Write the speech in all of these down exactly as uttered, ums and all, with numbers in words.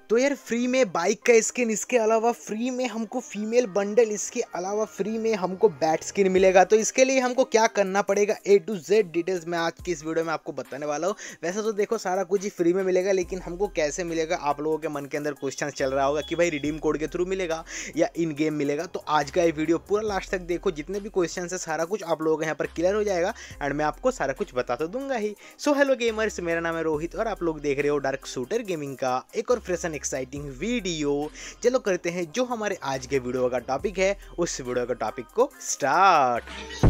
तो यार फ्री में बाइक का स्किन, इसके अलावा फ्री में हमको फीमेल बंडल, इसके अलावा फ्री में हमको बैट स्किन मिलेगा। तो इसके लिए हमको क्या करना पड़ेगा, ए टू जेड डिटेल्स मैं आज की इस वीडियो में आपको बताने वाला हूँ। वैसे तो देखो सारा कुछ ही फ्री में मिलेगा, लेकिन हमको कैसे मिलेगा, आप लोगों के मन के अंदर क्वेश्चन चल रहा होगा कि भाई रिडीम कोड के थ्रू मिलेगा या इन गेम मिलेगा। तो आज का ये वीडियो पूरा लास्ट तक देखो, जितने भी क्वेश्चन है सारा कुछ आप लोगों के यहाँ पर क्लियर हो जाएगा एंड मैं आपको सारा कुछ बता तो दूंगा ही। सो हेलो गेमर्स, मेरा नाम है रोहित और आप लोग देख रहे हो डार्क शूटर गेमिंग का एक और फ्रेश एंड एक्साइटिंग वीडियो। चलो करते हैं जो हमारे आज के वीडियो का टॉपिक है, उस वीडियो का टॉपिक को स्टार्ट।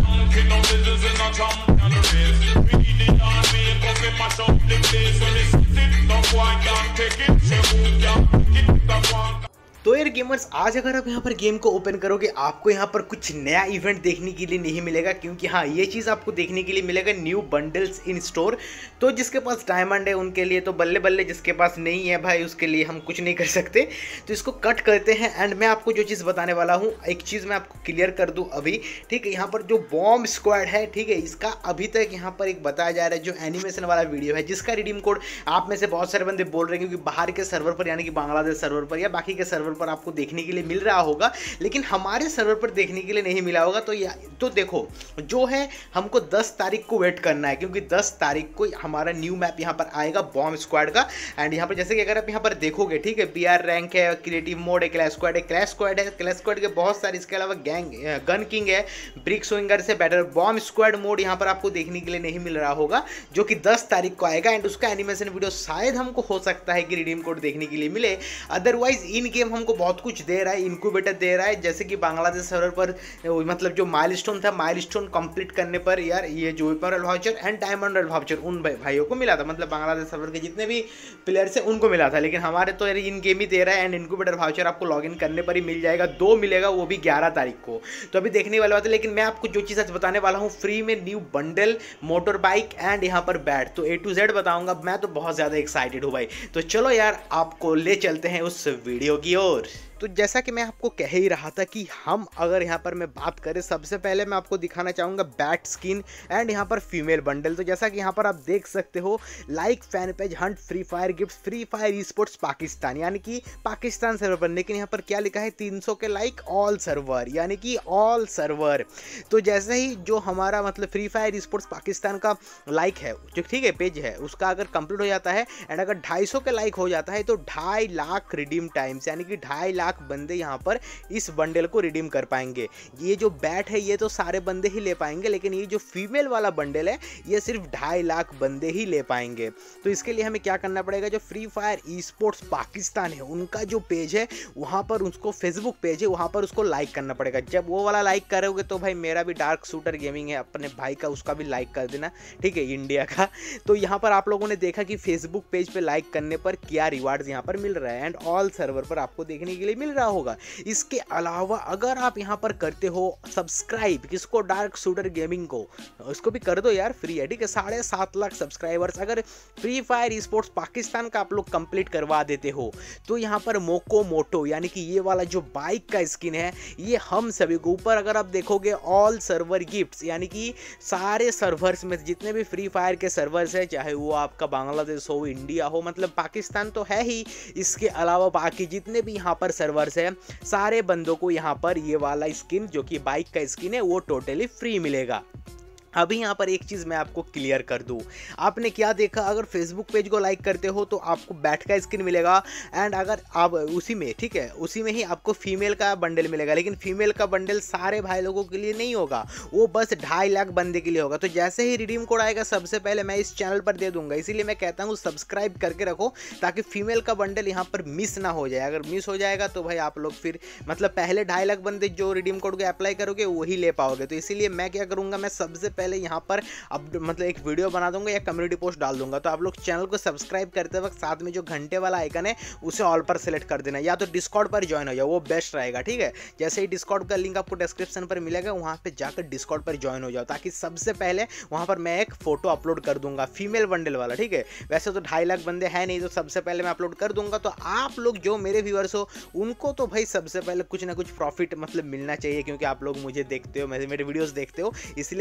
तो यार गेमर्स, आज अगर आप यहाँ पर गेम को ओपन करोगे आपको यहाँ पर कुछ नया इवेंट देखने के लिए नहीं मिलेगा, क्योंकि हाँ ये चीज़ आपको देखने के लिए मिलेगा न्यू बंडल्स इन स्टोर। तो जिसके पास डायमंड है उनके लिए तो बल्ले बल्ले, जिसके पास नहीं है भाई उसके लिए हम कुछ नहीं कर सकते। तो इसको कट करते हैं एंड मैं आपको जो चीज़ बताने वाला हूँ, एक चीज़ मैं आपको क्लियर कर दूँ अभी, ठीक है। यहाँ पर जो बॉम्ब स्क्वाड है, ठीक है, इसका अभी तक यहाँ पर एक बताया जा रहा है जो एनिमेशन वाला वीडियो है, जिसका रिडीम कोड आप में से बहुत सारे बंदे बोल रहे हैं क्योंकि बाहर के सर्वर पर यानी कि बांग्लादेश सर्वर पर या बाकी के सर्वर पर आपको देखने के लिए मिल रहा होगा, लेकिन हमारे सर्वर पर देखने के लिए नहीं मिला होगा। तो या तो देखो जो है हमको दस तारीख को वेट करना है, क्योंकि दस तारीख को हमारा न्यू मैप यहाँ पर आएगा बॉम्ब स्क्वाड का। एंड यहाँ पर जैसे कि अगर आप यहाँ पर देखोगे, ठीक है, बी आर रैंक है, क्रिएटिव मोड है, क्लैश स्क्वाड है, क्लैश स्क्वाड है, क्लैश स्क्वाड के बहुत सारे, इसके अलावा गैंग गन किंग है, ब्रिक स्विंगर से बेटर बॉम्ब स्क्वाड मोड यहाँ पर आपको देखने के लिए नहीं मिल रहा होगा, जो कि दस तारीख को आएगा। एंड उसका एनिमेशन वीडियो शायद हमको हो सकता है कि रिडीम कोड देखने के लिए मिले। अदरवाइज इन गेम हमको बहुत कुछ दे रहा है, इनक्यूबेटर दे रहा है, जैसे कि बांग्लादेश सर्वर पर मतलब जो माइलस्टोन था, माइलस्टोन कंप्लीट करने पर यार ये जो weapon voucher and diamond voucher उन भाइयों को मिला था, मतलब बांग्लादेश सर्वर के जितने भी प्लेयर्स हैं उनको मिला था। लेकिन हमारे तो यार इन गेम ही दे रहा है एंड इनक्यूबेटर वाउचर आपको लॉगिन करने पर ही मिल जाएगा, दो मिलेगा, वो भी ग्यारह तारीख को। तो अभी देखने वाली बात है, लेकिन मैं आपको जो चीज़ आज बताने वाला हूँ फ्री में new bundle, motor bike and यहाँ पर बैट, तो ए टू जेड बताऊंगा। मैं तो बहुत ज़्यादा एक्साइटेड हूँ भाई। तो चलो यार आपको ले चलते हैं उस वीडियो की ओर। तो जैसा कि मैं आपको कह ही रहा था कि हम अगर यहाँ पर मैं बात करें, सबसे पहले मैं आपको दिखाना चाहूँगा बैट स्किन एंड यहाँ पर फीमेल बंडल। तो जैसा कि यहाँ पर आप देख सकते हो, like fan page hunt free fire gift free fire esports Pakistan, यानी कि पाकिस्तान सर्वर पर, लेकिन यहाँ पर क्या लिखा है तीन सौ के लाइक ऑल सर्वर, यानी कि ऑल सर्वर। तो जैसे ही जो हमारा मतलब free fire esports Pakistan का लाइक है, जो ठीक है पेज है, उसका अगर कंप्लीट हो जाता है एंड अगर ढाई सौ के लाइक हो जाता है तो ढाई लाख रिडीम टाइम्स, यानी कि ढाई लाख बंदे यहाँ पर इस बंडल को रिडीम कर पाएंगे। ये जो बैट है ये तो सारे बंदे ही ले पाएंगे, लेकिन ये जो फीमेल वाला बंडल है ये सिर्फ ढाई लाख बंदे ही ले पाएंगे। तो इसके लिए हमें क्या करना पड़ेगा, जो free fire esports Pakistan है उनका जो पेज है वहाँ पर, उसको फेसबुक पेज है वहाँ पर उसको लाइक करना पड़ेगा। जब वो वाला लाइक करोगे तो भाई मेरा भी डार्क शूटर गेमिंग है अपने भाई का, उसका भी लाइक कर देना, ठीक है, इंडिया का। तो यहाँ पर आप लोगों ने देखा कि फेसबुक पेज पे लाइक करने पर क्या रिवार्ड्स यहाँ पर मिल रहा है एंड ऑल सर्वर पर आपको देखने के लिए मिल रहा होगा। इसके अलावा अगर आप यहां पर करते हो सब्सक्राइब किसको, डार्क शूटर गेमिंग को, उसको भी कर दो यार, फ्री है, ठीक है, साढ़े सात लाख सब्सक्राइबर्स अगर free fire esports Pakistan का आप लोग कंप्लीट करवा देते हो तो यहां पर मोको मोटो, यानी कि ये वाला जो बाइक का स्किन है ये हम सभी को ऊपर अगर आप देखोगे ऑल सर्वर गिफ्ट्स, यानी कि सारे सर्वर्स में जितने भी फ्री फायर के सर्वर्स है, चाहे वो आपका बांग्लादेश हो, इंडिया हो, मतलब पाकिस्तान तो है ही, इसके अलावा बाकी जितने भी यहाँ पर सर्वर्स है सारे बंदों को यहाँ पर ये वाला स्किन जो कि बाइक का स्किन है वो टोटली फ्री मिलेगा। अभी यहाँ पर एक चीज़ मैं आपको क्लियर कर दूँ, आपने क्या देखा, अगर फेसबुक पेज को लाइक करते हो तो आपको बैट का स्किन मिलेगा एंड अगर आप उसी में, ठीक है, उसी में ही आपको फीमेल का बंडल मिलेगा, लेकिन फीमेल का बंडल सारे भाई लोगों के लिए नहीं होगा, वो बस ढाई लाख बंदे के लिए होगा। तो जैसे ही रिडीम कोड आएगा सबसे पहले मैं इस चैनल पर दे दूंगा, इसीलिए मैं कहता हूँ सब्सक्राइब करके रखो ताकि फीमेल का बंडल यहाँ पर मिस ना हो जाए। अगर मिस हो जाएगा तो भाई आप लोग फिर मतलब पहले ढाई लाख बंदे जो रिडीम कोड को अप्लाई करोगे वही ले पाओगे। तो इसीलिए मैं क्या करूँगा, मैं सबसे पहले यहाँ पर अब मतलब एक वीडियो बना दूंगा या कम्युनिटी पोस्ट डाल दूंगा, तो आप लोग चैनल को सब्सक्राइब करते वक्त साथ में जो घंटे वाला आइकन है उसे ऑल पर सेलेक्ट कर देना, या तो डिस्कॉर्ड पर ज्वाइन हो जाओ, वो बेस्ट रहेगा, ठीक है। जैसे ही डिस्कॉर्ड का लिंक आपको डिस्क्रिप्शन पर मिलेगा, वहां पे जाकर डिस्कॉर्ड पर ज्वाइन हो जाओ, ताकि सबसे पहले वहां पर मैं एक फोटो अपलोड कर दूंगा फीमेल बंडल वाला, ठीक है। वैसे तो ढाई लाख बंदे हैं नहीं, तो सबसे पहले मैं अपलोड कर दूंगा। तो आप लोग जो मेरे व्यूअर्स हो उनको तो भाई सबसे पहले कुछ ना कुछ प्रॉफिट मतलब मिलना चाहिए, क्योंकि आप लोग मुझे देखते हो, मेरे वीडियोस देखते हो, इसलिए मैं इतना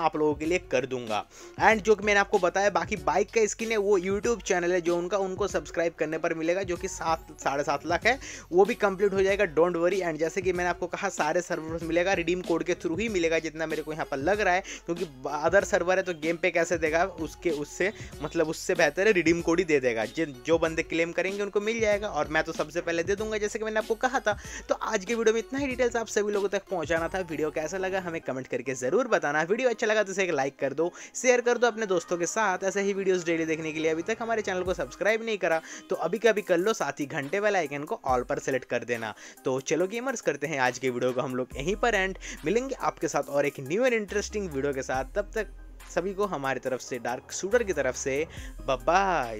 आप लोगों के लिए कर दूंगा। एंड जो कि मैंने आपको बताया बाकी बाइक का स्किन है वो यूट्यूब चैनल है जो उनका, उनको सब्सक्राइब करने पर मिलेगा, जो कि सात साढ़े सात लाख है, वो भी कंप्लीट हो जाएगा, डोंट वरी। एंड जैसे कि मैंने आपको कहा सारे सर्वर मिलेगा, रिडीम कोड के थ्रू ही मिलेगा जितना मेरे को यहाँ पर लग रहा है, क्योंकि अदर सर्वर है तो गेम पे कैसे देगा, उसके उससे मतलब उससे बेहतर है रिडीम कोड ही दे देगा। जिन जो बंदे क्लेम करेंगे उनको मिल जाएगा, और मैं तो सबसे पहले दे दूंगा जैसे कि मैंने आपको कहा था। तो आज के वीडियो में इतना ही डिटेल्स आप सभी लोगों तक पहुंचाना था। वीडियो कैसा लगा हमें कमेंट करके जरूर बताना। वीडियो अच्छा लगा तो इसे एक लाइक कर दो, शेयर कर दो अपने दोस्तों के साथ। ऐसे ही वीडियोस डेली देखने के लिए अभी तक हमारे चैनल को सब्सक्राइब नहीं करा तो अभी का अभी कर लो, साथ ही घंटे वाला आइकन को ऑल पर सेलेक्ट कर देना। तो चलो गेमर्स, करते हैं आज के वीडियो को हम लोग यहीं पर एंड। मिलेंगे आपके साथ और एक न्यू एंड इंटरेस्टिंग वीडियो के साथ। तब तक सभी को हमारी तरफ से, डार्क शूटर की तरफ से, बाय बाय।